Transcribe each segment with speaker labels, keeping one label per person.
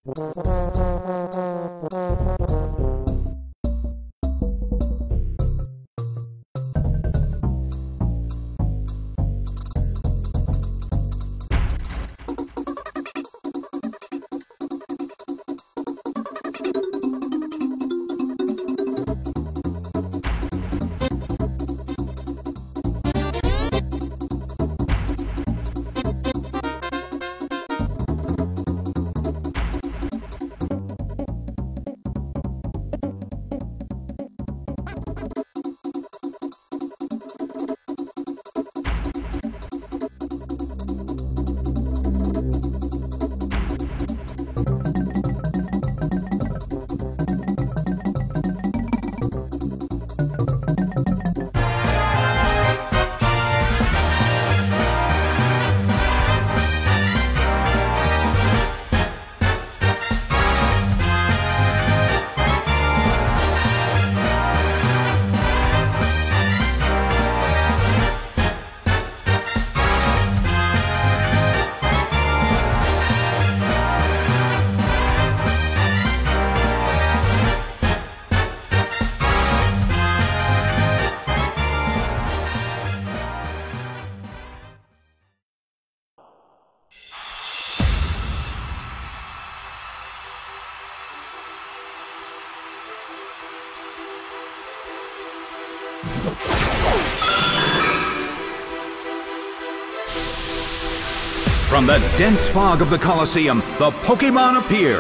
Speaker 1: From the dense fog of the Colosseum, the Pokémon appear.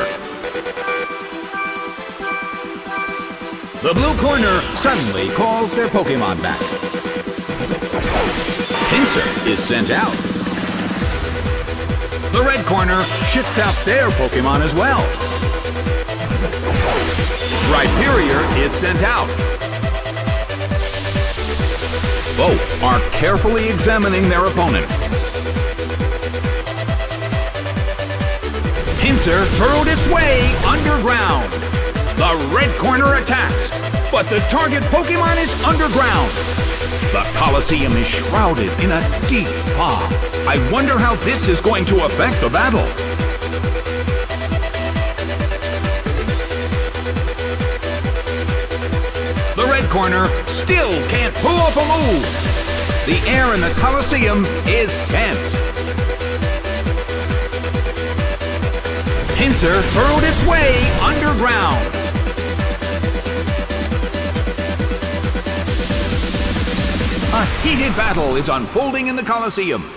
Speaker 1: The blue corner suddenly calls their Pokémon back. Pinsir is sent out. The red corner shifts out their Pokémon as well. Rhyperior is sent out. Both are carefully examining their opponent. Pinsir burrowed its way underground. The red corner attacks, but the target Pokémon is underground. The Colosseum is shrouded in a deep fog. I wonder how this is going to affect the battle. The red corner still can't pull off a move. The air in the Colosseum is tense. Pinsir burrowed its way underground. A heated battle is unfolding in the Colosseum.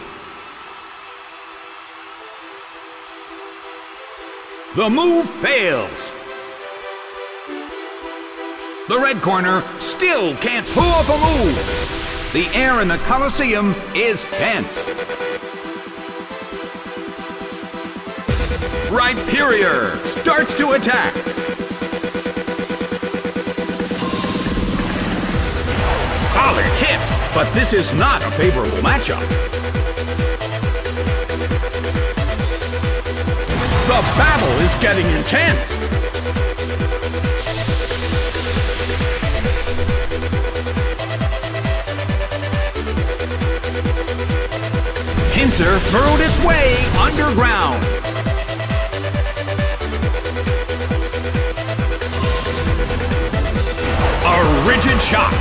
Speaker 1: The move fails. The red corner still can't pull off a move. The air in the Colosseum is tense. Rhyperior starts to attack. Solid hit, but this is not a favorable matchup. The battle is getting intense. Pinsir burrowed its way underground. A rigid shot.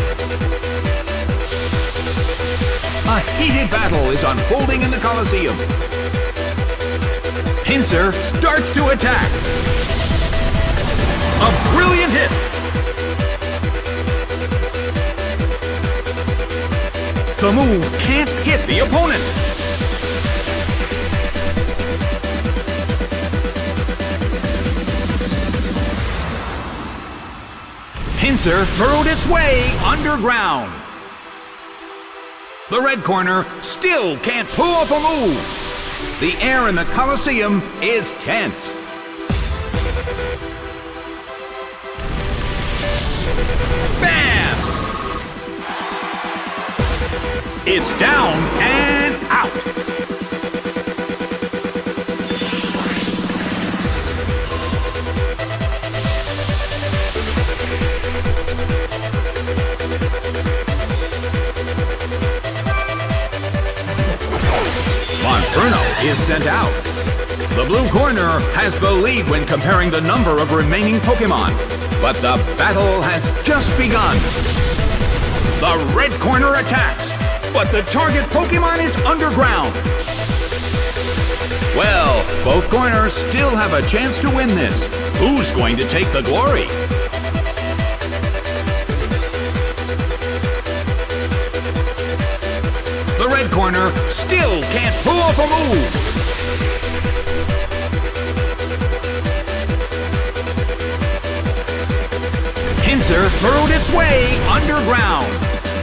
Speaker 1: A heated battle is unfolding in the Colosseum. Pinsir starts to attack. A brilliant hit. The move can't hit the opponent. Pinsir burrowed its way underground. The red corner still can't pull off a move. The air in the Colosseum is tense. Bam! It's down and out. Monferno is sent out. The blue corner has the lead when comparing the number of remaining Pokémon, but the battle has just begun. The red corner attacks, but the target Pokémon is underground. Well, both corners still have a chance to win this. Who's going to take the glory? The red corner still can't pull off a move. Pinsir burrowed its way underground.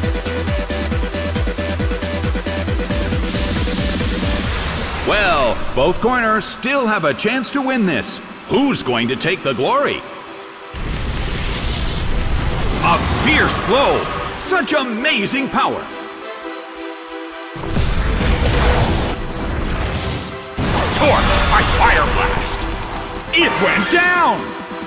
Speaker 1: Well, both corners still have a chance to win this. Who's going to take the glory? A fierce blow! Such amazing power! Torch by Fire Blast! It went down!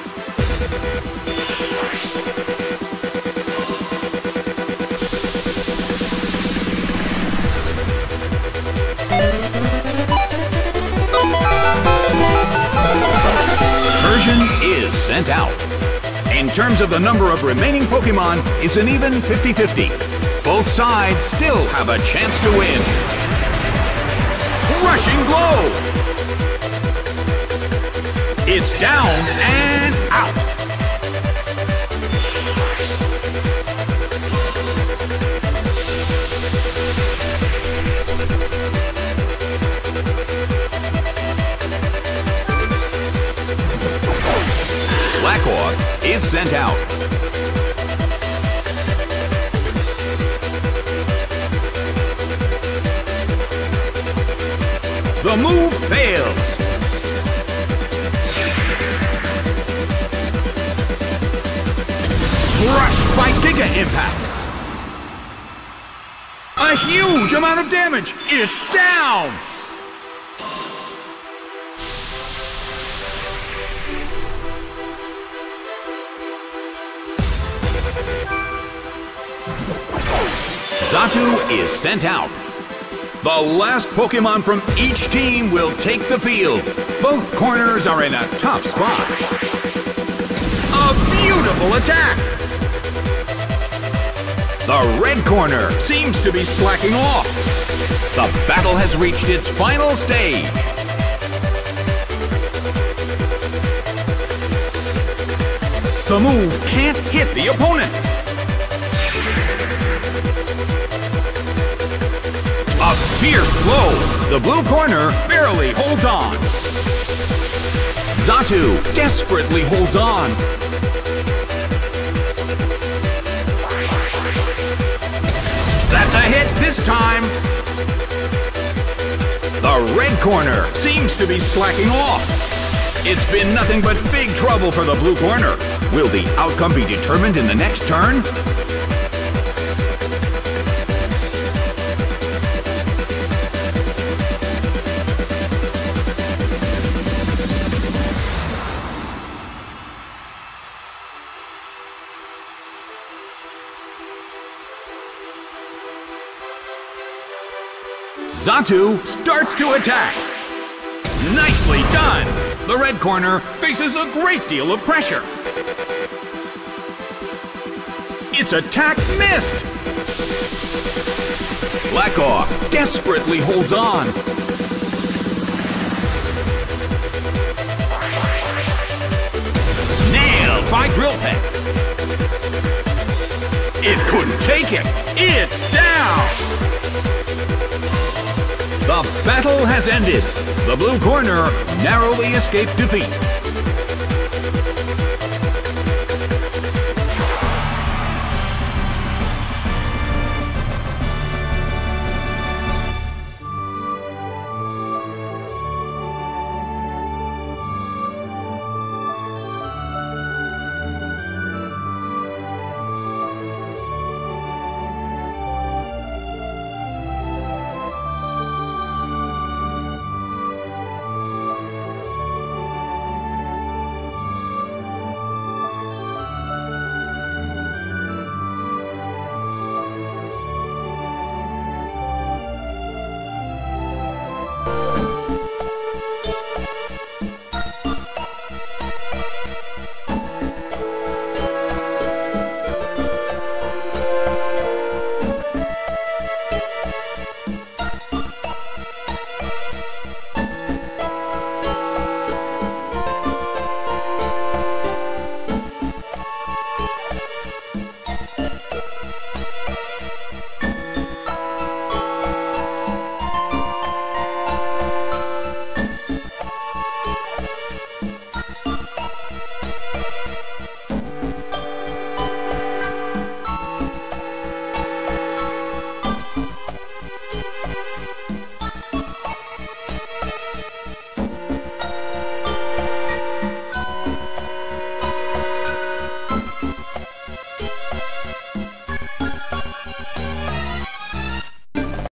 Speaker 1: Persian is sent out. In terms of the number of remaining Pokémon, it's an even 50-50. Both sides still have a chance to win. Rushing Glow! It's down and out. Slackwalk is sent out. The move fails. Crushed by Giga Impact. A huge amount of damage. It's down. Xatu is sent out. The last Pokémon from each team will take the field. Both corners are in a tough spot. A beautiful attack! The red corner seems to be slacking off. The battle has reached its final stage. The move can't hit the opponent. A fierce blow. The blue corner barely holds on. Xatu desperately holds on. That's a hit this time. The red corner seems to be slacking off. It's been nothing but big trouble for the blue corner. Will the outcome be determined in the next turn? Xatu starts to attack. Nicely done! The red corner faces a great deal of pressure. Its attack missed! Slackwalk desperately holds on. Nailed by Drill Peck. It couldn't take it. It's down! The battle has ended. The blue corner narrowly escaped defeat.